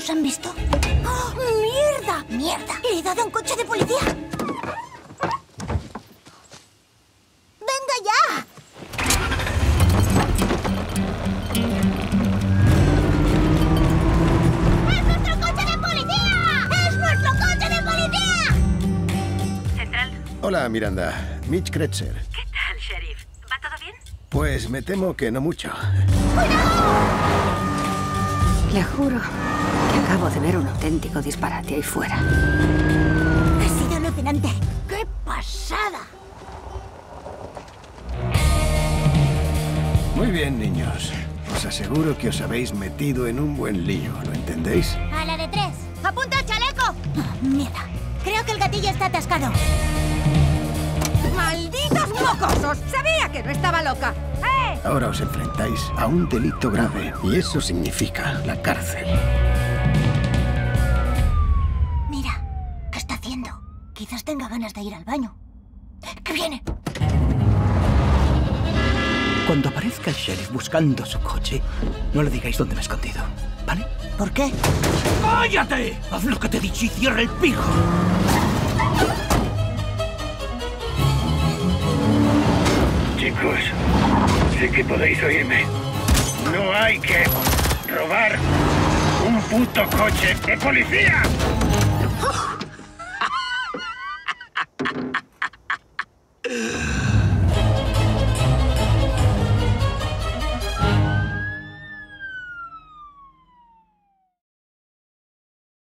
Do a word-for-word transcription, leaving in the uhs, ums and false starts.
¿Nos han visto? ¡Oh, mierda! ¡Mierda! ¡Le he dado a un coche de policía! ¡Venga ya! ¡Es nuestro coche de policía! ¡Es nuestro coche de policía! Central. Hola, Miranda. Mitch Kretzer. ¿Qué tal, sheriff? ¿Va todo bien? Pues me temo que no mucho. Le juro que acabo de ver un auténtico disparate ahí fuera. Ha sido alucinante. ¡Qué pasada! Muy bien, niños. Os aseguro que os habéis metido en un buen lío, ¿lo entendéis? A la de tres. ¡Apunta el chaleco! Oh, mierda. Creo que el gatillo está atascado. ¡Malditos mocosos! ¡Sabía que no estaba loca! ¡Eh! Ahora os enfrentáis a un delito grave y eso significa la cárcel. Mira, ¿qué está haciendo? Quizás tenga ganas de ir al baño. ¡Que viene! Cuando aparezca el sheriff buscando su coche, no le digáis dónde me he escondido, ¿vale? ¿Por qué? ¡Cállate! Haz lo que te he dicho y cierra el pijo. Chicos, sé que podéis oírme. No hay que robar un puto coche de policía.